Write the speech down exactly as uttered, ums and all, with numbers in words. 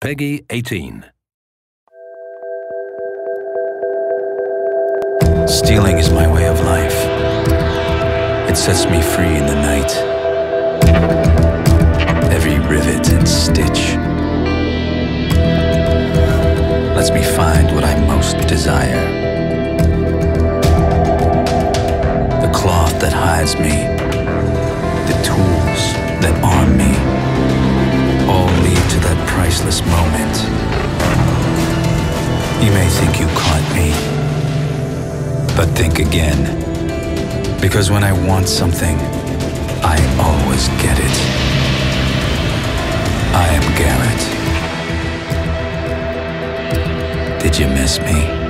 Peggy eighteen. Stealing is my way of life. It sets me free in the night. Every rivet and stitch lets me find what I most desire. The cloth that hides me, the tools that arm me, all lead to that priceless moment. You may think you caught me, but think again, because when I want something, I always get it. I am Garrett. Did you miss me?